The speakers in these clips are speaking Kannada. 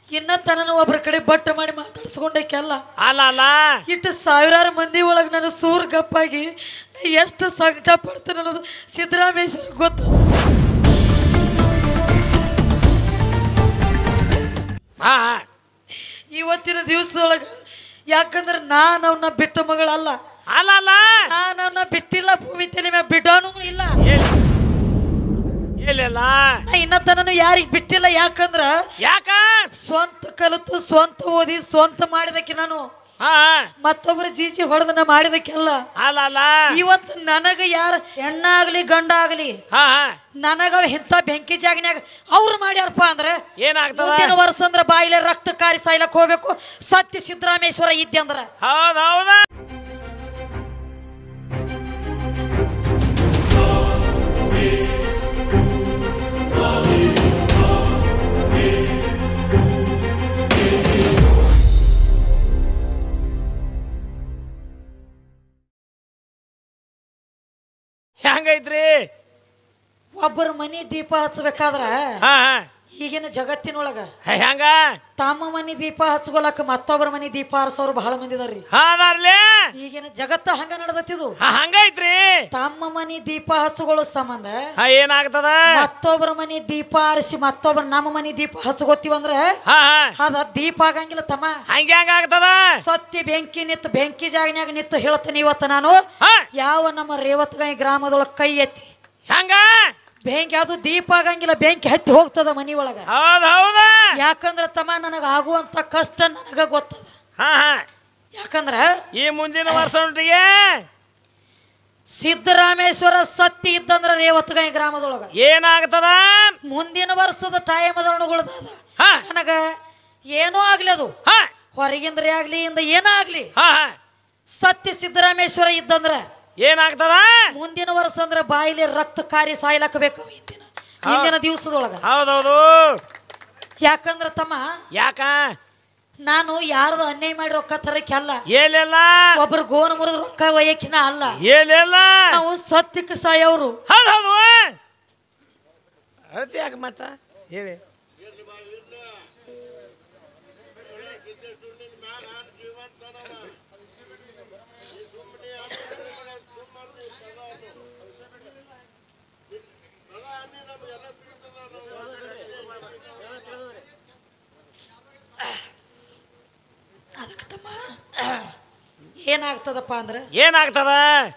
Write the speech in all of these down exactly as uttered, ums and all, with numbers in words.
ಇನ್ನ ತನನ ಒಬ್ಬರ ಕಡೆ ಬಟ್ಟ ಮಾಡಿ ಮಾತಾಡ್ಸ್ಕೊಂಡಕ್ಕೆಲ್ಲ ಅಲ್ಲ ಅಲ್ಲ ಇಟ್ಟು ಸಾವಿರಾರು ಮಂದಿ ಒಳಗೆ ನಾನು ಸೂರ್ ಗಪ್ಪಾಗಿ ಎಷ್ಟು ಸಂಕಟ ಪಡ್ತೇನೆ ಅನ್ನೋದು ಸಿದ್ದರಾಮೇಶ್ವರ ಗೊತ್ತದ. ಹಾ ಇವತ್ತಿನ ದಿವಸದೊಳಗೆ ಯಾಕಂದ್ರೆ ನಾನು ಅವನ್ನ ಬಿಟ್ಟ ಮಗಳಲ್ಲ. ಅಲ್ಲ ಅಲ್ಲ ನಾನು ಅವನ್ನ ಬಿಟ್ಟಿಲ್ಲ, ಭೂಮಿ ತಲೆ ಮ್ಯಾಗ ಬಿಡೋನು ಇಲ್ಲ. ಇಲ್ಲ ಇನ್ನ ತನನು ಯಾರಿಗೆ ಬಿಟ್ಟಿಲ್ಲ. ಯಾಕಂದ್ರ ಯಾಕ ಸ್ವಂತ ಕಲಿತು ಸ್ವಂತ ಓದಿ ಸ್ವಂತ ಮಾಡಿದಕ್ಕೆ ನಾನು ಮತ್ತೊಬ್ಬರ ಜೀಜಿ ಹೊಡೆದನ ಮಾಡಿದಕ್ಕೆಲ್ಲ. ಅಲ್ಲ ಅಲ್ಲ ಇವತ್ತು ನನಗ ಯಾರ ಹೆಣ್ಣಾಗ್ಲಿ ಗಂಡ ಆಗ್ಲಿ ನನಗ ಇಂಥ ಬೆಂಕಿ ಜಾಗನ್ಯಾಗ ಅವ್ರು ಮಾಡ್ಯಾರಪ್ಪ ಅಂದ್ರೆ ಏನಾಗ್ತದ? ಮುಂದಿನ ವರ್ಷ ಅಂದ್ರ ಬಾಯಿಲೆ ರಕ್ತ ಕಾರಿ ಸಾಯ್ಲಕ್ ಹೋಗ್ಬೇಕು. ಸತ್ಯ ಸಿದ್ದರಾಮೇಶ್ವರ ಇದ್ದೆ ಅಂದ್ರ ಹೌದ ಹೌದಾ. ಹೆಂಗೈತ್ರಿ? ಒಬ್ಬರ ಮನಿ ದೀಪ ಹಚ್ಚಬೇಕಾದ್ರ ಈಗಿನ ಜಗತ್ತಿನೊಳಗ ಹೆಂಗ ತಮ್ಮ ಮನಿ ದೀಪ ಹಚ್ಕೊಳಕ ಮತ್ತೊಬ್ಬರ ಮನಿ ದೀಪ ಹರ್ಸೋರು ಬಹಳ ಮಂದಿ ಇದಾರ್ರಿ. ಈಗಿನ ಜಗತ್ತ ಹಂಗ ನಡೆದತ್ತಿದು. ಹಂಗೈತ್ರಿ. ತಮ್ಮ ಮನಿ ದೀಪ ಹಚ್ಕೊಳ್ಳೋ ಸಂಬಂಧ ಏನಾಗ್ತದ? ಮತ್ತೊಬ್ಬರ ಮನಿ ದೀಪ ಆರಿಸಿ ಮತ್ತೊಬ್ಬರ ನಮ್ಮ ಮನಿ ದೀಪ ಹಚ್ಕೋತೀವಂದ್ರ ಅದ ದೀಪ ಆಗಂಗಿಲ್ಲ ತಮ್ಮ. ಹಂಗ ಹೆಂಗ ಆಗ್ತದ? ಸತ್ಯ ಬೆಂಕಿ ನಿತ್ತು ಬೆಂಕಿ ಜಾಗನ್ಯಾಗ ನಿತ್ತು ಹೇಳ್ತೇನೆ ಇವತ್ತು ನಾನು. ಯಾವ ನಮ್ಮ ರೇವತ್ಗಾಯಿ ಗ್ರಾಮದೊಳಗ ಕೈ ಎತ್ತಿ ಹಂಗ ಬೆಂಕಿ ಅದು ದೀಪ ಆಗಂಗಿಲ್ಲ, ಬೆಂಕಿ ಹತ್ತಿ ಹೋಗ್ತದ ಮನಿ ಒಳಗ. ಯಾಕಂದ್ರ ತಮ್ಮ ನನಗ ಆಗುವಂತ ಕಷ್ಟ ನನಗ ಗೊತ್ತದ. ಯಾಕಂದ್ರ ಈ ಮುಂದಿನ ವರ್ಷದೊಟ್ಟಿಗೆ ಸಿದ್ದರಾಮೇಶ್ವರ ಸತ್ಯ ಇದ್ದಂದ್ರ ರೇವತ್ಗಾಯಿ ಗ್ರಾಮದೊಳಗ ಏನಾಗ್ತದ? ಮುಂದಿನ ವರ್ಷದ ಟೈಮ್ ಅದೊಳಗದ ನನಗ ಏನೋ ಆಗ್ಲಿ, ಅದು ಹೊರಗಿಂದ್ರೆ ಆಗ್ಲಿ ಇಂದ ಏನೋ ಆಗ್ಲಿ, ಸತ್ಯ ಸಿದ್ದರಾಮೇಶ್ವರ ಇದ್ದಂದ್ರ ಏನಾಗ್ತದ? ಮುಂದಿನ ವರ್ಷ ಅಂದ್ರ ಬಾಯಿಲಿ ರಕ್ತ ಕಾರಿ ಸಾಯ್ಲಾಕಬೇಕು ಹಿಂದಿನ ಹಿಂದಿನ ದಿವಸದೊಳಗ. ಹೌದೌದು. ಯಾಕಂದ್ರ ತಮ್ಮ ಯಾಕ ನಾನು ಯಾರ್ದು ಅನ್ಯಾಯ ಮಾಡಿ ರೊಕ್ಕ ತರಕ್ಕೆಲ್ಲ, ಏನಿಲ್ಲ ಒಬ್ರು ಗೋನ ಮುರಿದ ರೊಕ್ಕ ಒಯ್ಯಕಿನ ಅಲ್ಲ, ಏನಿಲ್ಲ ನಾವು ಸತ್ಯಕ್ಕೆ ಸಾಯವ್ರು. ಹೌದೌದು. ಅಳ್ತಿ ಯಾಕ ಮತ್ತ ಹೇಳಿ. ಅದಕ್ಕೆ ತಮ್ಮ ಏನಾಗ್ತದಪ್ಪ ಅಂದ್ರೆ ಏನಾಗ್ತದ?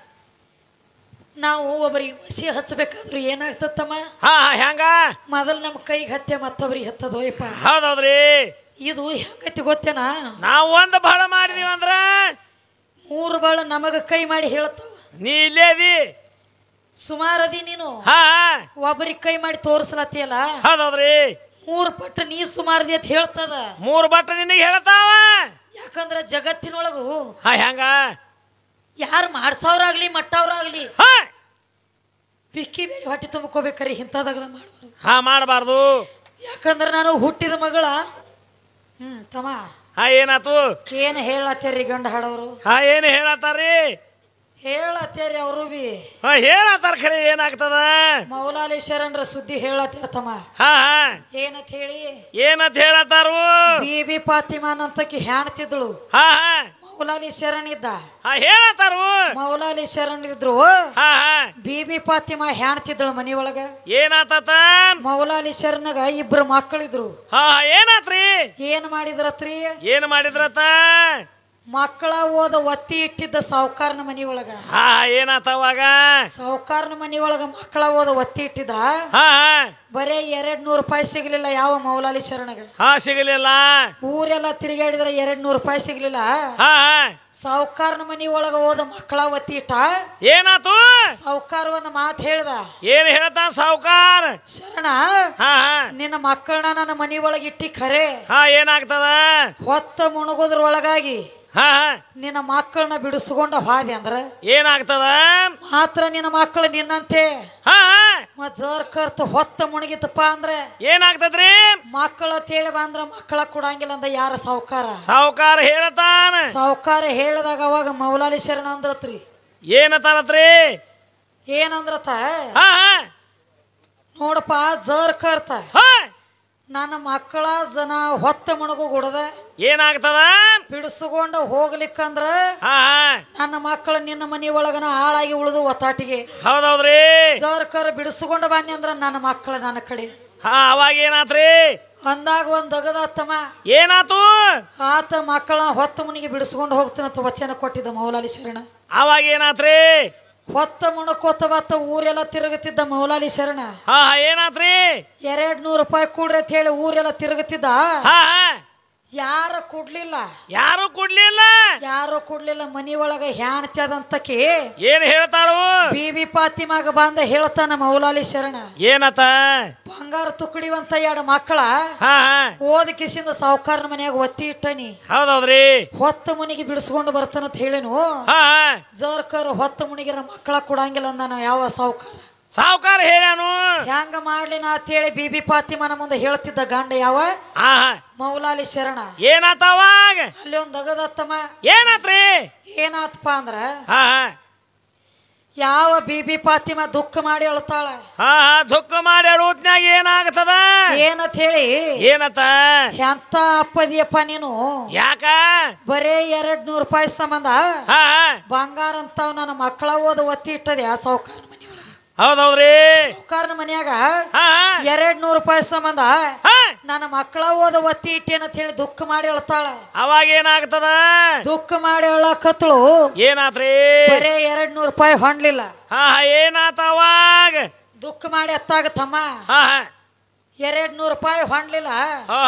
ನಾವು ಒಬ್ಬರಿಗೆ ಮಸಿ ಹಚ್ಚಬೇಕಾದ್ರು ಏನಾಗ್ತದ ತಮ್ಮ? ಹಾ ಹೆಂಗ? ಮೊದಲು ನಮ್ಮ ಕೈಗೆ ಹತ್ತೆ ಮತ್ತೊಬ್ರಿಗೆ ಹತ್ತದೋಯಪ್ಪ. ಹೌದೌದ್ರಿ. ಇದು ಹೆಂಗೈತಿ ಗೊತ್ತೇನಾ? ನಾವು ಒಂದು ಬಹಳ ಮಾಡಿದೀವಿ ಅಂದ್ರ ಮೂರು ಬಾಳ ನಮಗ ಕೈ ಮಾಡಿ ಹೇಳ್ತಾವ. ನೀ ಇಲ್ಲೇದಿ ಸುಮಾರದಿ ನೀನು. ಹಾ ಒಬ್ಬರಿಗೆ ಕೈ ಮಾಡಿ ತೋರಿಸ್ಲತ್ತಿಯಲ್ಲ. ಹೌದೌದ್ರಿ. ಮೂರು ಪಟ್ಟ ನೀ ಸುಮಾರದಿ ಅಂತ ಹೇಳ್ತದ. ಮೂರು ಬಟ್ಟ ನಿನಗೆ ಹೇಳ್ತಾವ. ಯಾಕಂದ್ರ ಜಗತ್ತಿನೊಳಗು ಹಾ ಹೆಂಗ ಯಾರು ಮಾಡ್ಸವ್ರಾಗ್ಲಿ ಮಟ್ಟವ್ರಾಗ್ಲಿ ಬಿಕ್ಕಿ ಬೇಡಿ ಹೊಟ್ಟೆ ತುಂಬ್ಕೋಬೇಕ್ರಿ, ಇಂಥದಾಗ ಮಾಡ್ಬಾರ್ದು. ಹಾ ಮಾಡಬಾರ್ದು. ಯಾಕಂದ್ರ ನಾನು ಹುಟ್ಟಿದ ಮಗಳ. ಹ್ಮ್ ತಮ್ಮ ಹಾ ಏನಾತು? ಏನ್ ಹೇಳತ್ತೇರಿ ಗಂಡ ಹಾಡೋರು? ಹಾ ಏನು ಹೇಳತ್ತಾರಿ? ಹೇಳತ್ತೇರಿ ಅವರು ಬಿ ಹಾ ಹೇಳತ್ತಾರ. ಖರೆ ಏನಾಗ್ತದ? ಮೌಲಾಲಿ ಶರಣರ ಸುದ್ದಿ ಹೇಳತ್ತೇರ ತಮ್ಮ. ಹಾ ಹಾ ಏನಂತ ಹೇಳಿ ಏನಂತ ಹೇಳತ್ತಾರು? ಬೀಬಿ ಫಾತಿಮಾನ್ ಅಂತಕಿ ಹೆಣ್ತಿದ್ಳು. ಹಾ ಹಾ ಮೌಲಾಲಿ ಶರಣ್ ಇದ್ದ. ಹಾ ಹೇಳತ್ತಾರು. ಮೌಲಾಲಿ ಶರಣ್ ಇದ್ರು. ಹಾ ಹಾ ಬೀಬಿ ಫಾತಿಮಾ ಹೆಣ್ತಿದ್ಳು ಮನಿ ಒಳಗ. ಏನಾತ? ಮೌಲಾಲಿ ಶರಣಗ ಇಬ್ರು ಮಕ್ಕಳಿದ್ರು. ಹಾ ಏನಾತ್ರಿ? ಏನ್ ಮಾಡಿದ್ರತ್ರಿ? ಏನ್ ಮಾಡಿದ್ರತ? ಮಕ್ಕಳ ಓದ ಒತ್ತಿ ಇಟ್ಟಿದ್ದ ಸಾವುಕಾರನ ಮನಿ ಒಳಗ. ಹಾ ಏನಾತವಾಗ? ಸಾವುಕಾರನ ಮನಿ ಒಳಗ ಮಕ್ಕಳ ಓದ ಒತ್ತಿ ಇಟ್ಟಿದ್ದ. ಹಾ ಬರೇ ಎರಡ್ ನೂರು ರೂಪಾಯಿ ಸಿಗ್ಲಿಲ್ಲ ಯಾವ ಮೌಲಾಲಿ ಶರಣಗ. ಹಾ ಸಿಗಲಿಲ್ಲ. ಊರೆಲ್ಲ ತಿರುಗಾಡಿದ್ರ ಎರಡ್ ನೂರು ರೂಪಾಯಿ ಸಿಗ್ಲಿಲ್ಲ. ಹಾ ಸಾವುಕಾರನ ಮನಿ ಒಳಗ ಓದ ಮಕ್ಕಳ ಒತ್ತಿ ಇಟ್ಟ. ಏನಾತು? ಸಾವುಕಾರ ಒಂದ್ ಮಾತು ಹೇಳ್ದ. ಏನ್ ಹೇಳ್ತಾನ ಸಾವುಕಾರ? ಶರಣ ಹಾ ನಿನ್ನ ಮಕ್ಕಳನ್ನ ನನ್ನ ಮನಿ ಒಳಗ ಇಟ್ಟಿ ಖರೆ. ಹಾ ಏನಾಗ್ತದ? ಹೊತ್ತ ಮುಣಗೋದ್ರ ಒಳಗಾಗಿ ಹಾ ನಿನ್ನ ಮಕ್ಕಳನ್ನ ಬಿಡಿಸ್ಕೊಂಡ ಹಾದಿ ಅಂದ್ರ ಏನಾಗ್ತದ? ಮಾತ್ರ ನಿನ್ನ ಮಕ್ಕಳು ನಿನ್ನಂತೆ ಹಾ ಜರ್ ಕರ್ತ ಹೊತ್ತ ಮುಣಗಿತಪ್ಪ ಅಂದ್ರೆ ಏನಾಗ್ತದ್ರಿ? ಮಕ್ಕಳ ತೇಳಿ ಬಂದ್ರ ಮಕ್ಕಳ ಕೊಡಂಗಿಲ್ಲ ಅಂದ ಯಾರ ಸಾವುಕಾರ? ಸಾವುಕಾರ ಹೇಳ್ತಾನ. ಸಾವುಕಾರ ಹೇಳಿದಾಗ ಅವಾಗ ಮೌಲಾಲಿ ಶರಣ ಅಂದ್ರತ್ರಿ. ಏನಂತಾನತ್ರಿ? ಏನಂದ್ರತ? ಹಾ ನೋಡಪ್ಪ ಜರ್ ಕರ್ತ ನನ್ನ ಮಕ್ಕಳ ಜನ ಹೊತ್ತ ಮಣಗು ಗುಡದ ಏನಾಗ್ತದ ಬಿಡಿಸ್ಕೊಂಡು ಹೋಗ್ಲಿಕ್ಕಂದ್ರ ಹಾ ನನ್ನ ಮಕ್ಕಳು ನಿನ್ನ ಮನಿ ಒಳಗನ ಹಾಳಾಗಿ ಉಳಿದು ಒತ್ತಾಟಿಗೆ ಹೌದೌದ್ರಿ ಜರ್ಕರ್ ಬಿಡಿಸ್ಕೊಂಡು ಬನ್ನಿ ಅಂದ್ರ ನನ್ನ ಮಕ್ಕಳು ನನ್ನ ಕಡೆ ಹಾ ಅವಾಗ ಏನಾತ್ರಿ ಅಂದಾಗ ಒಂದ್ ದಗದತ್ತಮ್ಮ ಏನಾತು ಆತ ಮಕ್ಕಳ ಹೊತ್ತ ಮುನಿಗೆ ಬಿಡಿಸ್ಕೊಂಡು ಹೋಗ್ತೀನಂತ ವಚನ ಕೊಟ್ಟಿದ್ದ ಮೌಲಾಲಿ ಶರಣ ಅವಾಗ ಏನಾತ್ರಿ ಹೊತ್ತ ಮುಣಕೋತ ಬತ್ತ ಊರೆಲ್ಲ ತಿರುಗುತ್ತಿದ್ದ ಮೌಲಾಲಿ ಶರಣ ಹಾ ಏನಾತ್ರಿ ಎರಡ್ ನೂರು ರೂಪಾಯಿ ಕೂಡ್ರಿ ಅಂತ ಹೇಳಿ ಊರೆಲ್ಲ ತಿರುಗುತ್ತಿದ್ದ ಹಾ ಯಾರ ಕೊಡ್ಲಿಲ್ಲ ಯಾರು ಕೊಡ್ಲಿಲ್ಲ ಯಾರು ಕೊಡ್ಲಿಲ್ಲ ಮನಿ ಒಳಗ ಹ್ಯಾಣ್ತದಂತಕಿ ಏನ್ ಹೇಳ್ತಾಳು ಬಿಬಿ ಪಾತಿಮಾಗ ಬಂದ ಹೇಳ್ತಾನ ಮೌಲಾಲಿ ಶರಣ ಏನತ ಬಂಗಾರ ತುಕಡಿವಂತ ಎರಡು ಮಕ್ಕಳ ಹಾ ಓದ ಕಿಸಿಂದ ಸಾವುಕಾರನ ಮನ್ಯಾಗ ಒತ್ತಿ ಇಟ್ಟನಿ ಹೌದೌದ್ರಿ ಹೊತ್ತ ಮುನಿಗೆ ಬಿಡಿಸ್ಕೊಂಡು ಬರ್ತಾನಂತ ಹೇಳಿನು ಹಾ ಜರ್ಕರ್ ಹೊತ್ತ ಮುನಿಗಿರ ಮಕ್ಕಳ ಕೊಡಂಗಿಲ್ಲ ಅಂದ ನಾವ್ ಯಾವ ಸಾವುಕಾರ ಸಾವುಕಾರ ಹೇಳ್ಯಾನು ಹೆಂಗ ಮಾಡ್ಲಿ ನಾ ಅಂತೇಳಿ ಬಿಬಿ ಪಾತಿಮನ ಮುಂದೆ ಹೇಳ್ತಿದ್ದ ಗಂಡ ಯಾವ ಹಾ ಮೌಲಾಲಿ ಶರಣ ಏನಾತವಾಗ ಅಲ್ಲಿ ಒಂದ್ ದಗದತ್ತಮ್ಮ ಏನಾತ್ರಿ ಏನಾತಪ್ಪ ಅಂದ್ರ ಹಾ ಯಾವ ಬಿಬಿ ಪಾತಿಮ ದುಃಖ ಮಾಡಿ ಅಳ್ತಾಳ ಹಾ ದುಃಖ ಮಾಡಿ ಅಳುತ್ನ್ಯಾಗ ಏನಾಗ್ತದ ಏನತ್ ಹೇಳಿ ಏನತ ಎಂತ ಅಪ್ಪದಿಯಪ್ಪ ನೀನು ಯಾಕ ಬರೇ ಎರಡ್ ನೂರು ರೂಪಾಯಿ ಸಂಬಂಧ ಹಾ ಬಂಗಾರ ಅಂತಾವ್ ನನ್ನ ಮಕ್ಕಳ ಓದ ಒತ್ತಿ ಇಟ್ಟದೆ ಆ ಸಾವುಕಾರನ ಮನೆ ಹೌದೌದ್ರಿ ಸಾವುಕಾರನ ಮನ್ಯಾಗ ಹಾ ಎರಡ್ ನೂರು ರೂಪಾಯಿ ಸಂಬಂಧ ಹಾ ನನ್ನ ಮಕ್ಕಳ ಓದ ಒತ್ತಿ ಇಟ್ಟೇನಂತ ಹೇಳಿ ದುಃಖ ಮಾಡಿ ಅಳ್ತಾಳ ಅವಾಗ ಏನಾಗ್ತದ ದುಃಖ ಮಾಡಿ ಅಳಕತ್ಳು ಏನಾತ್ರಿ ಬರೇ ಎರಡ್ ನೂರು ರೂಪಾಯಿ ಹೊಂಡ್ಲಿಲ್ಲ ಹಾ ಏನಾತ ಅವಾಗ ದುಃಖ ಮಾಡಿ ಅತ್ತಾಗ ತಮ್ಮ ಹಾ ಎರಡ್ ನೂರು ರೂಪಾಯಿ ಹೊಂಡ್ಲಿಲ್ಲ ಹಾ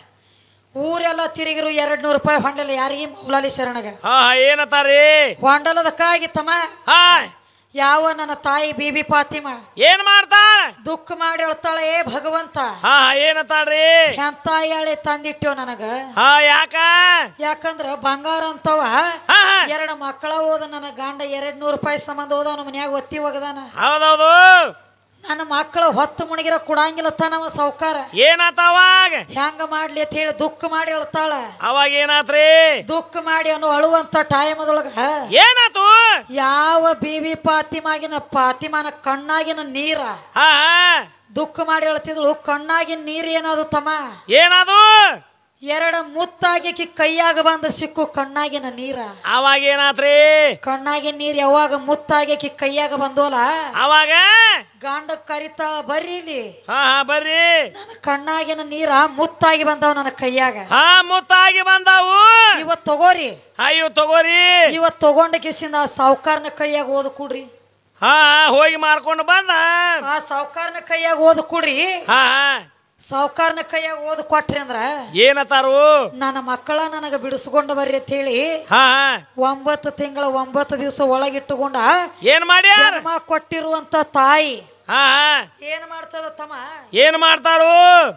ಊರೆಲ್ಲ ತಿರುಗಿರು ಎರಡ್ ನೂರು ರೂಪಾಯಿ ಹೊಂಡಲಿಲ್ಲ ಯಾರಿಗೆ ಮೌಲಾಲಿ ಶರಣಗ ಹಾ ಏನತಾರಿ ಹೊಂಡಲದಕ್ಕಾಗಿ ತಮ್ಮ ಹಾ ಯಾವ ನನ್ನ ತಾಯಿ ಬಿಬಿ ಪಾತಿಮ ಏನ್ ಮಾಡ್ತಾಳ ದುಃಖ ಮಾಡಿ ಅಳ್ತಾಳೆ ಏ ಭಗವಂತ ಹಾ ಏನತಾಳ್ರಿ ಎಂತ ಹೇಳಿ ತಂದಿಟ್ಟೆವ್ ನನಗ ಹಾ ಯಾಕ ಯಾಕಂದ್ರ ಬಂಗಾರ ಅಂತವ ಹಾ ಎರಡು ಮಕ್ಕಳ ಓದ ನನ್ನ ಗಂಡ ಎರಡ್ ನೂರು ರೂಪಾಯಿ ಸಂಬಂಧ ಓದವನ ಮನ್ಯಾಗ ಒತ್ತಿ ಒಗದಾನ ಹೌದೌದು ನನ್ನ ಮಕ್ಕಳು ಹೊತ್ತು ಮುಣಿಗಿರ ಕೊಡಂಗಿಲ್ಲ ತನವ ಸಾವುಕಾರ ಏನಾತ ಅವಾಗ ಹೆಂಗ ಮಾಡ್ಲಿ ಅಂತ ಹೇಳಿ ದುಃಖ ಮಾಡಿ ಅಳ್ತಾಳ ಅವಾಗ ಏನಾತ್ರಿ ದುಃಖ ಮಾಡಿ ಅನ್ನೋ ಅಳುವಂತ ಟೈಮದೊಳಗ ಏನಾತು ಯಾವ ಬಿಬಿ ಪಾತಿಮಾಗಿನ ಪಾತಿಮಾನ ಕಣ್ಣಾಗಿನ ನೀರ ಹಾ ದುಃಖ ಮಾಡಿ ಹೇಳ್ತಿದ್ಳು ಕಣ್ಣಾಗಿನ ನೀರ್ ಏನಾದು ತಮ್ಮ ಏನದು ಎರಡ ಮುತ್ತಾಗಿ ಕೈಯಾಗ ಬಂದ ಸಿಕ್ಕು ಕಣ್ಣಾಗಿನ ನೀರ ಅವಾಗ ಏನಾತ್ರಿ ಕಣ್ಣಾಗಿನ ನೀರ್ ಯಾವಾಗ ಮುತ್ತಾಗಿ ಕೈಯಾಗ ಬಂದೋಲ ಅವಾಗ ಗಂಡ ಕರಿತಾಳ ಬರ್ರಿ ಇಲ್ಲಿ ಹಾ ಹಾ ಬರ್ರಿ ನನ್ನ ಕಣ್ಣಾಗಿನ ನೀರ ಮುತ್ತಾಗಿ ಬಂದವ ನನ್ನ ಕೈಯಾಗ ಹಾ ಮುತ್ತಾಗಿ ಬಂದಾವು ಇವತ್ ತಗೋರಿ ಅಯ್ಯೋ ತಗೋರಿ ಇವತ್ ತಗೊಂಡ ಕಿಸಿಂದ ಆ ಸಾವುಕಾರನ ಕೈಯಾಗ ಓದ್ ಕೊಡ್ರಿ ಹಾ ಹೋಗಿ ಮಾರ್ಕೊಂಡು ಬಂದ ಆ ಸಾವುಕಾರನ ಕೈಯಾಗ ಓದ್ ಕೊಡ್ರಿ ಹಾ ಸಾವುಕಾರನ ಕೈಯಾಗ ಓದ್ ಕೊಟ್ರಿ ಅಂದ್ರ ಏನತಾರು ನನ್ನ ಮಕ್ಕಳ ನನಗ ಬಿಡಿಸ್ಕೊಂಡ ಬರ್ರಿ ಅಂತ ಹೇಳಿ ಹಾ ಒಂಬತ್ತು ತಿಂಗಳ ಒಂಬತ್ತು ದಿವಸ ಒಳಗಿಟ್ಟುಕೊಂಡ ಏನ್ ಮಾಡ್ಯಾರ ಜನ್ಮ ಕೊಟ್ಟಿರುವಂತ ತಾಯಿ ಹಾ ಏನ್ ಮಾಡ್ತದ ತಮ್ಮ ಏನ್ ಮಾಡ್ತಾಳು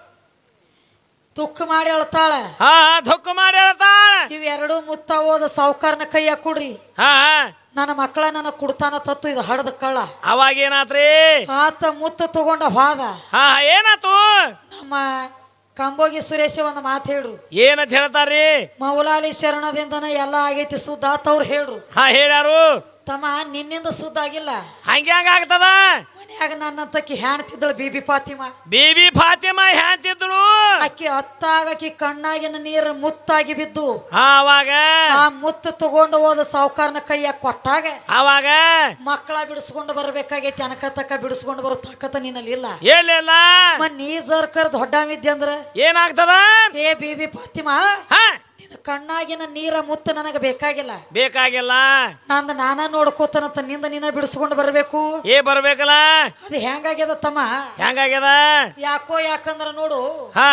ದುಃಖ ಮಾಡಿ ಅಳ್ತಾಳ ಹಾ ದುಃಖ ಮಾಡಿ ಹೇಳ್ತಾಳ ಇವೆರಡು ಮುತ್ತ ಓದ ಸಾವುಕಾರನ ಕೈಯಾಗ ಕೊಡ್ರಿ ಹಾ ನನ್ನ ಮಕ್ಕಳ ನನ್ನ ಕುಡ್ತಾನ ತತ್ತು ಇದು ಹಡದ ಕಳ್ಳ ಅವಾಗ ಏನಾತ್ರಿ ಆತ ಮುತ್ತ ತಗೊಂಡ ಹೋದ ಹಾ ಏನಾತು ನಮ್ಮ ಕಂಬೋಗಿ ಸುರೇಶ ಒಂದು ಮಾತು ಹೇಳ್ರು ಏನಂತ ಹೇಳ್ತಾರ್ರಿ ಮೌಲಾಲಿ ಶರಣದಿಂದನ ಎಲ್ಲ ಆಗೈತಿ ಸುದ್ದ ಆತವ್ರು ಹೇಳ್ರು ಹಾ ಹೇಳ್ಯಾರು ತಮ್ಮ ನಿನ್ನಿಂದ ಸುದ್ದ ಆಗಿಲ್ಲ ಹಂಗ ಹಂಗ ಆಗ್ತದ ಮನ್ಯಾಗ ನನ್ನಂತಕಿ ಹ್ಯಾಣ್ತಿದ್ದಳು ಬಿಬಿ ಪಾತಿಮಾ ಬಿಬಿ ಫಾತಿಮಾ ಹ್ಯಾಂತಿದ್ರು ಅಕ್ಕಿ ಅತ್ತಾಗಕಿ ಕಣ್ಣಾಗಿನ ನೀರು ಮುತ್ತಾಗಿ ಬಿದ್ದು ಹಾ ಅವಾಗ ಆ ಮುತ್ತು ತಗೊಂಡು ಹೋದ ಸಾವುಕಾರನ ಕೈಯಾಗ ಕೊಟ್ಟಾಗ ಅವಾಗ ಮಕ್ಕಳ ಬಿಡಿಸ್ಕೊಂಡು ಬರ್ಬೇಕಾಗೈತಿ ಅನಕ ತಕ್ಕ ಬಿಡಿಸ್ಕೊಂಡು ಬರೋ ತಾಕತ್ತ ನಿನ್ನಲ್ಲಿ ಇಲ್ಲ ಎಲ್ಲಿಲ್ಲ ಮನ್ ನೀ ಜರ್ಕರ್ ದೊಡ್ಡವಿದ್ದೆ ಅಂದ್ರ ಏನಾಗ್ತದ ಏ ಬಿಬಿ ಪಾತಿಮಾ ಹಾ ನಿನ್ನ ಕಣ್ಣಾಗಿನ ನೀರ ಮುತ್ತ ನನಗ ಬೇಕಾಗಿಲ್ಲ ಬೇಕಾಗಿಲ್ಲ ನಂದ ನಾನ ನೋಡ್ಕೋತನಂತ ನಿಂದ ನೀನ ಬಿಡಿಸ್ಕೊಂಡು ಬರ್ಬೇಕು ಏ ಬರ್ಬೇಕಲ್ಲ ಅದು ಹೆಂಗಾಗ್ಯದ ತಮ್ಮ ಹೆಂಗಾಗ್ಯದ ಯಾಕೋ ಯಾಕಂದ್ರ ನೋಡು ಹಾ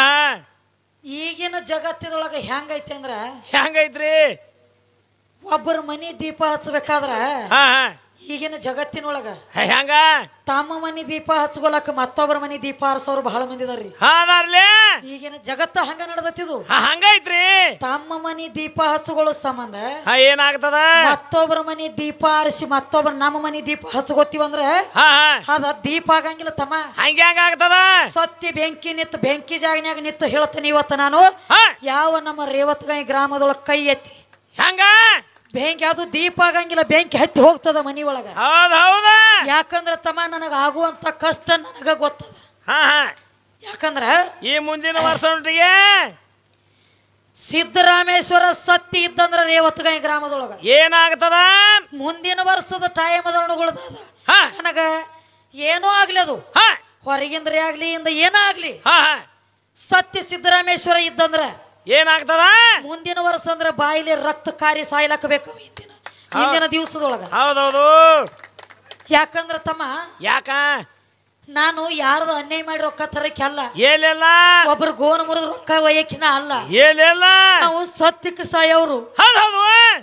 ಈಗಿನ ಜಗತ್ತಿದೊಳಗ ಹೆಂಗೈತಿ ಅಂದ್ರ ಹೆಂಗೈತ್ರಿ ಒಬ್ಬರ ಮನಿ ದೀಪ ಹಚ್ಚಬೇಕಾದ್ರ ಹಾ ಹಾ ಈಗಿನ ಜಗತ್ತಿನೊಳಗ ಹೆಂಗ ತಮ್ಮ ಮನಿ ದೀಪ ಹಚ್ಕೊಲಕ ಮತ್ತೊಬ್ಬರ ಮನಿ ದೀಪ ಹರ್ಸೋರು ಬಹಳ ಮಂದಿ ಇದಾರ್ರಿ ಹಾದಾರ್ಲೆ ಈಗಿನ ಜಗತ್ತ ಹಂಗ ನಡೆದತ್ತಿದು ಹಂಗೈತ್ರಿ ತಮ್ಮ ಮನಿ ದೀಪ ಹಚ್ಕೊಳ್ಳೋ ಸಂಬಂಧ ಹಾ ಏನಾಗ್ತದ ಮತ್ತೊಬ್ಬರ ಮನಿ ದೀಪ ಹರಿಸಿ ಮತ್ತೊಬ್ಬರ ನಮ್ಮ ಮನಿ ದೀಪ ಹಚ್ಕೋತೀವಂದ್ರ ಹಾ ಹಾ ಅದ ದೀಪ ಆಗಂಗಿಲ್ಲ ತಮ್ಮ ಹಂಗ ಹೆಂಗ ಆಗ್ತದ ಸತ್ಯ ಬೆಂಕಿ ನಿತ್ತ ಬೆಂಕಿ ಜಾಗನ್ಯಾಗ ನಿತ್ತ ಹೇಳ್ತೇನೆ ಇವತ್ತ ನಾನು ಯಾವ ನಮ್ಮ ರೇವತ್ಗಾಯಿ ಗ್ರಾಮದೊಳಗ ಕೈ ಎತ್ತಿ ಹೆಂಗ ಬೆಂಕಿ ಅದು ದೀಪ ಆಗಂಗಿಲ್ಲ ಬೆಂಕಿ ಹತ್ತಿ ಹೋಗ್ತದ ಮನಿ ಒಳಗ ಹೌದ ಹೌದ ಯಾಕಂದ್ರ ತಮ್ಮ ನನಗ ಆಗುವಂತ ಕಷ್ಟ ನನಗ ಗೊತ್ತದ ಹಾ ಹಾ ಯಾಕಂದ್ರ ಈ ಮುಂದಿನ ವರ್ಷದೊಟ್ಟಿಗೆ ಸಿದ್ದರಾಮೇಶ್ವರ ಸತ್ತಿ ಇದ್ದಂದ್ರ ರೇವತ್ಗಾಯಿ ಗ್ರಾಮದೊಳಗ ಏನಾಗ್ತದ ಮುಂದಿನ ವರ್ಷದ ಟೈಮ್ ಅದೊಳಗುಳದ ನನಗ ಏನೋ ಆಗ್ಲಿ ಅದು ಹೊರಗಿಂದ್ರೆ ಆಗ್ಲಿ ಇಂದ ಏನಾಗ್ಲಿ ಸತ್ಯ ಸಿದ್ದರಾಮೇಶ್ವರ ಇದ್ದಂದ್ರ ಏನಾಗ್ತದ ಮುಂದಿನ ವರ್ಷ ಅಂದ್ರ ಬಾಯಿಲಿ ರಕ್ತ ಕಾರಿ ಸಾಯ್ಲಕ್ಕ ಬೇಕು ಹಿಂದಿನ ಹಿಂದಿನ ದಿವಸದೊಳಗ. ಹೌದೌದು. ಯಾಕಂದ್ರ ತಮ್ಮ ಯಾಕ ನಾನು ಯಾರ್ದು ಅನ್ಯಾಯ ಮಾಡಿ ರೊಕ್ಕ ತರಕ್ಕೆ ಅಲ್ಲ, ಏನಿಲ್ಲ ಒಬ್ರು ಗೋನ ಮುರಿದ ರೊಕ್ಕ ಒಯ್ಯಕಿನ ಅಲ್ಲ, ಏನಿಲ್ಲ ನಾವು ಸತ್ಯಕ್ಕೆ ಸಾಯವ್ರು. ಹೌದೌದು.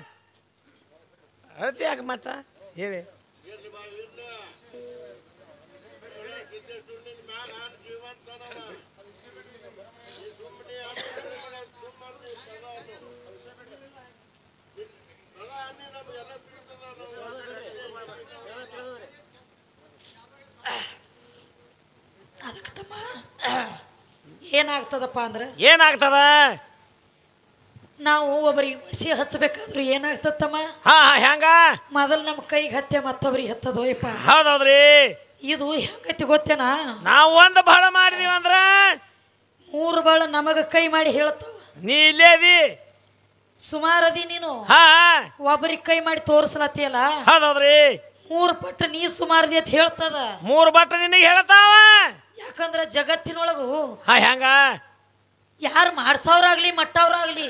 ಅಳತಿ ಯಾಕ ಮತ್ತ ಹೇಳಿ ಅದಕ್ಕೆ ತಮ್ಮ ಏನಾಗ್ತದಪ್ಪ ಅಂದ್ರೆ ಏನಾಗ್ತದ ನಾವು ಒಬ್ಬರಿಗೆ ಮಸಿ ಹಚ್ಚಬೇಕಾದ್ರು ಏನಾಗ್ತದಮ್ಮ ಹಾ ಹೆಂಗ ಮೊದಲು ನಮ್ಮ ಕೈಗೆ ಹತ್ತೆ ಮತ್ತೊಬ್ರಿಗೆ ಹತ್ತದೋಯಪ್ಪ. ಹೌದೌದ್ರಿ. ಇದು ಹೆಂಗೈತಿ ಗೊತ್ತೇನಾ, ನಾವು ಒಂದು ಬಹಳ ಮಾಡಿದೀವಿ ಅಂದ್ರ ಮೂರು ಬಾಳ ನಮಗ ಕೈ ಮಾಡಿ ಹೇಳ್ತಾವ ನೀ ಇಲ್ಲೇ ಅದಿ ಸುಮಾರದಿ ನೀನು ಹಾ ಒಬ್ಬರಿಗೆ ಕೈ ಮಾಡಿ ತೋರಿಸ್ಲತ್ತಿಯಲ್ಲ. ಹೌದೌದ್ರಿ. ಮೂರು ಪಟ್ಟ ನೀ ಸುಮಾರದಿ ಅಂತ ಹೇಳ್ತದ. ಮೂರು ಬಟ್ಟ ನಿನಗೆ ಹೇಳ್ತಾವ. ಯಾಕಂದ್ರ ಜಗತ್ತಿನೊಳಗು ಹಾ ಹೆಂಗ ಯಾರು ಮಾಡ್ಸವ್ರಾಗ್ಲಿ ಮಟ್ಟವ್ರಾಗ್ಲಿ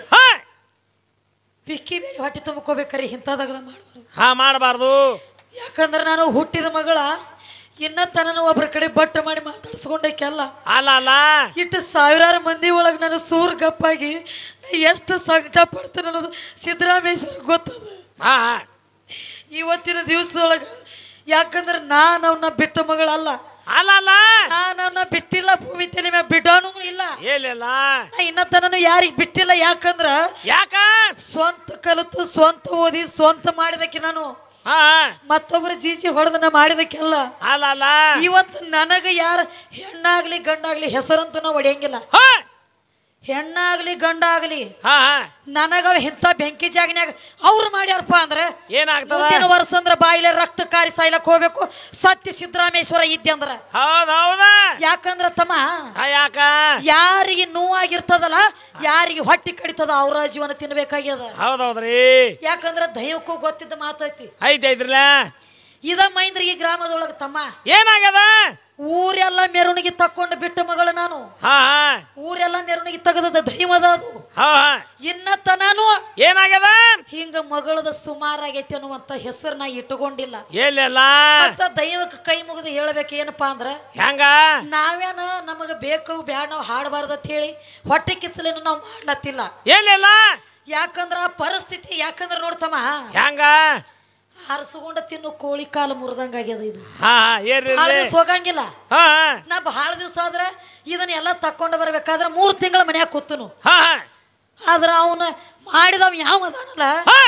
ಪಿಕ್ಕಿ ಬೇಡಿ ಹೊಟ್ಟೆ ತುಂಬ್ಕೋಬೇಕ್ರಿ ಇಂಥದಾಗ ಮಾಡ್ಬಾರ್ದು. ಹಾ ಮಾಡಬಾರ್ದು. ಯಾಕಂದ್ರೆ ನಾನು ಹುಟ್ಟಿದ ಮಗಳ ಇನ್ನ ತನನು ಒಬ್ರ ಕಡೆ ಬಟ್ಟ ಮಾಡಿ ಮಾತಾಡ್ಸ್ಕೊಂಡಕ್ಕೆಲ್ಲ ಅಲ್ಲ ಅಲ್ಲ ಇಟ್ಟು ಸಾವಿರಾರು ಮಂದಿ ಒಳಗೆ ನಾನು ಸೂರ್ ಗಪ್ಪಾಗಿ ಎಷ್ಟು ಸಂಕಟ ಪಡ್ತೇನೆ ಅನ್ನೋದು ಸಿದ್ದರಾಮೇಶ್ವರ ಗೊತ್ತದ. ಹಾ ಇವತ್ತಿನ ದಿವಸದೊಳಗ ಯಾಕಂದ್ರೆ ನಾನು ಅವನ್ನ ಬಿಟ್ಟ ಮಗಳಲ್ಲ, ಅಲ್ಲ ಅಲ್ಲ ನಾನು ಅವನ್ನ ಬಿಟ್ಟಿಲ್ಲ, ಭೂಮಿ ತಲೆ ಮ್ಯಾಗ ಬಿಡೋನು ಇಲ್ಲ, ಏನಿಲ್ಲ ನಾ ಇನ್ನ ತನನು ಯಾರಿಗೆ ಬಿಟ್ಟಿಲ್ಲ. ಯಾಕಂದ್ರ ಯಾಕ ಸ್ವಂತ ಕಲಿತು ಸ್ವಂತ ಓದಿ ಸ್ವಂತ ಮಾಡಿದಕ್ಕೆ ನಾನು ಹಾ ಮತ್ತೊಬ್ಬರ ಜೀಜಿ ಹೊಡೆದನ ಮಾಡಿದಕ್ಕೆಲ್ಲ ಅಲ್ಲ ಅಲ್ಲ ಇವತ್ತು ನನಗ ಯಾರ ಹೆಣ್ಣಾಗ್ಲಿ ಗಂಡಾಗ್ಲಿ ಹೆಸರಂತೂ ನಾವು ಹೊಡೆಯಂಗಿಲ್ಲ. ಹೆಣ್ಣಾಗ್ಲಿ ಗಂಡಾಗ್ಲಿ ನನಗ ಇಂಥ ಬೆಂಕಿ ಜಾಗನ್ಯಾಗ ಅವ್ರು ಮಾಡ್ಯಾರಪ್ಪ ಅಂದ್ರೆ ಏನಾಗ್ತದ ಮುಂದಿನ ವರ್ಷ ಅಂದ್ರ ಬಾಯಿಲೆ ರಕ್ತ ಕಾರಿ ಸಾಯ್ಲಕ್ ಹೋಗ್ಬೇಕು ಸತ್ಯ ಸಿದ್ದರಾಮೇಶ್ವರ ಇದ್ದೆ ಅಂದ್ರ. ಹೌದೌದ. ಯಾಕಂದ್ರ ತಮ್ಮ ಯಾಕ ಯಾರಿಗೆ ನೋವಾಗಿರ್ತದಲ್ಲ ಯಾರಿಗೆ ಹೊಟ್ಟಿ ಕಡಿತದ ಅವ್ರ ಜೀವನ ತಿನ್ಬೇಕಾಗ್ಯದ. ಹೌದೌದ್ರಿ. ಯಾಕಂದ್ರ ದೈವಕ್ಕೂ ಗೊತ್ತಿದ್ದ ಮಾತೈತಿ. ಐತಿ ಐತ್ರಲ್ಲ ಇದ ಮೈಂದ್ರಿಗೆ ಗ್ರಾಮದೊಳಗ ತಮ್ಮ ಏನಾಗ್ಯದ ಊರೆಲ್ಲ ಮೆರವಣಿಗೆ ತಕ್ಕೊಂಡು ಬಿಟ್ಟ ಮಗಳು ನಾನು. ಊರೆಲ್ಲ ಮೆರವಣಿಗೆ ತೆಗದ ದೈವದ ಅದು. ಇನ್ನ ತನಾನು ಏನಾಗ್ಯದ ಹಿಂಗ ಮಗಳದ ಸುಮಾರಾಗೈತಿ ಅನ್ನುವಂತ ಹೆಸರನ್ನ ಇಟ್ಟುಕೊಂಡಿಲ್ಲ. ಏನಿಲ್ಲ ಮತ್ತ ದೈವಕ್ಕೆ ಕೈ ಮುಗಿದು ಹೇಳ್ಬೇಕು ಏನಪ್ಪಾ ಅಂದ್ರ ಹೆಂಗ ನಾವೇನ ನಮಗ ಬೇಕು ಬ್ಯಾಡ ನಾವು ಹಾಡಬಾರ್ದತ್ ಹೇಳಿ ಹೊಟ್ಟೆ ಕಿಚ್ಚಲೇನು ನಾವು ಮಾಡ್ಲತ್ತಿಲ್ಲ. ಏನಿಲ್ಲ ಯಾಕಂದ್ರ ಪರಿಸ್ಥಿತಿ ಯಾಕಂದ್ರ ನೋಡ್ತಮ್ಮ ಹೆಂಗ ಹರಸ್ಕೊಂಡ ತಿನ್ನು ಕೋಳಿ ಕಾಲು ಮುರಿದಂಗಾಗ್ಯದ ಇದು. ಭಾಳ ದಿವಸ ಹೋಗಂಗಿಲ್ಲ. ನಾ ಬಹಳ ದಿವಸ ಆದ್ರ ಇದನ್ನ ಎಲ್ಲ ತಕೊಂಡು ಬರ್ಬೇಕಾದ್ರ ಮೂರ್ ತಿಂಗಳ ಮನ್ಯಾಗ ಕೂತನು. ಆದ್ರ ಅವನ ಮಾಡಿದವ್ ಯಾವ ಅದಾನಲ್ಲ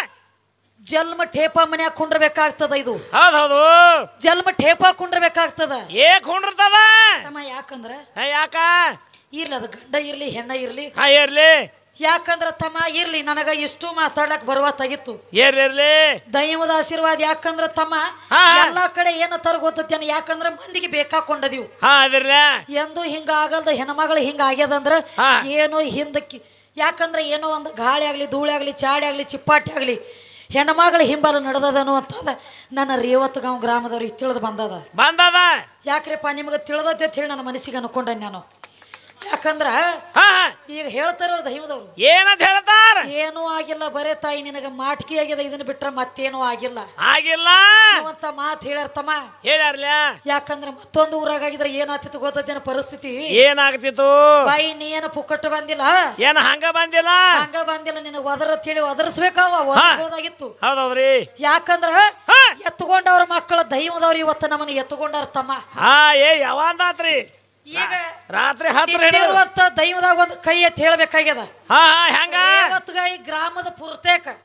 ಜನ್ಮ ಟೇಪ ಮನ್ಯಾಗ ಕುಂಡ್ರಬೇಕಾಗ್ತದ. ಇದು ಹೌದೌದು ಜನ್ಮ ಟೇಪ ಕುಂಡ್ರಬೇಕಾಗ್ತದ. ಏ ಕುಂಡ್ರತದ ತಮ್ಮ ಯಾಕಂದ್ರ ಯಾಕ ಇರ್ಲಿ ಅದು ಗಂಡ ಇರ್ಲಿ ಹೆಣ್ಣ ಇರ್ಲಿ ಇರ್ಲಿ ಯಾಕಂದ್ರ ತಮ್ಮ ಇರ್ಲಿ ನನಗ ಇಷ್ಟು ಮಾತಾಡಕ್ ಬರುವತ್ತಾಗಿತ್ತು. ಇರ್ಲಿ ದೈವದ ಆಶೀರ್ವಾದ. ಯಾಕಂದ್ರ ತಮ್ಮ ಎಲ್ಲಾ ಕಡೆ ಏನ ತರ ಗೊತ್ತೇನ ಯಾಕಂದ್ರ ಮಂದಿಗೆ ಬೇಕಾಕೊಂಡದಿವು ಎಂದು ಹಿಂಗ ಆಗಲ್ದ ಹೆಣ್ಮಗಳು ಹಿಂಗ ಆಗ್ಯದಂದ್ರ ಏನೋ ಹಿಂದಕ್ಕಿ. ಯಾಕಂದ್ರ ಏನೋ ಒಂದು ಗಾಳಿ ಆಗ್ಲಿ ಧೂಳಿ ಆಗ್ಲಿ ಚಾಡಿ ಆಗ್ಲಿ ಚಿಪ್ಪಾಟಿ ಆಗ್ಲಿ ಹೆಣ್ಮಗಳ ಹಿಂಬಲ ನಡೆದದನು ಅಂತದ ನನ್ನ ರೇವತ್ಗಾಂವ್ ಗ್ರಾಮದವ್ರಿಗೆ ತಿಳಿದು ಬಂದದ ಬಂದದ. ಯಾಕ್ರಿಪ್ಪ ನಿಮ್ಗೆ ತಿಳಿದತ್ತೆ ಅಂತ ಹೇಳಿ ನನ್ನ ಮನಸ್ಸಿಗೆ ಅನ್ಕೊಂಡ ನಾನು. ಯಾಕಂದ್ರ ಈಗ ಹೇಳ್ತಾರ ಅವ್ರ ದೈವದವ್ರು ಏನಂತ ಹೇಳ್ತಾರ ಏನೂ ಆಗಿಲ್ಲ ಬರೇ ತಾಯಿ ನಿನಗ ಮಾಟ್ಕಿ ಆಗ್ಯದ ಇದನ್ನ ಬಿಟ್ರ ಮತ್ತೇನೂ ಆಗಿಲ್ಲ ಆಗಿಲ್ಲ ಅಂತ ಮಾತು ಹೇಳ್ಯಾರ್ತಮ್ಮ ಹೇಳ್ಯಾರ್ಲ. ಯಾಕಂದ್ರ ಮತ್ತೊಂದು ಊರಾಗ ಆಗಿದ್ರೆ ಏನಾಗ್ತಿತ್ತು ಗೊತ್ತೇನ ಪರಿಸ್ಥಿತಿ ಏನಾಗ್ತಿತ್ತು ಬಾಯಿ ನೀ ಏನ ಪುಕ್ಕಟ್ಟು ಬಂದಿಲ್ಲ ಏನ ಹಂಗ ಬಂದಿಲ್ಲ ಹಂಗ ಬಂದಿಲ್ಲ ನಿನಗ ಒದರತ್ ಹೇಳಿ ಒದರ್ಸ್ಬೇಕಾವ ಒದರ್ಬೋದಾಗಿತ್ತು. ಹೌದೌದ್ರಿ. ಯಾಕಂದ್ರ ಎತ್ತುಕೊಂಡವ್ರ ಮಕ್ಕಳ ದೈವದವ್ರು ಇವತ್ತ ನಮ್ಮನ್ನ ಎತ್ತುಕೊಂಡಾರ ತಮ್ಮ. ಹಾ ಏ ಯಾವಂದಾತ್ರಿ ಈಗ ರಾತ್ರಿ ಹತ್ತು ದೈವದಾಗ ಒಂದು ಕೈ ಎತ್ತಿ ಹೇಳ್ಬೇಕಾಗ್ಯದ. ಹಾ ಹೆಂಗ ಇವತ್ತುಗ ಈ ಗ್ರಾಮದ ಪುರ್ತೇಕ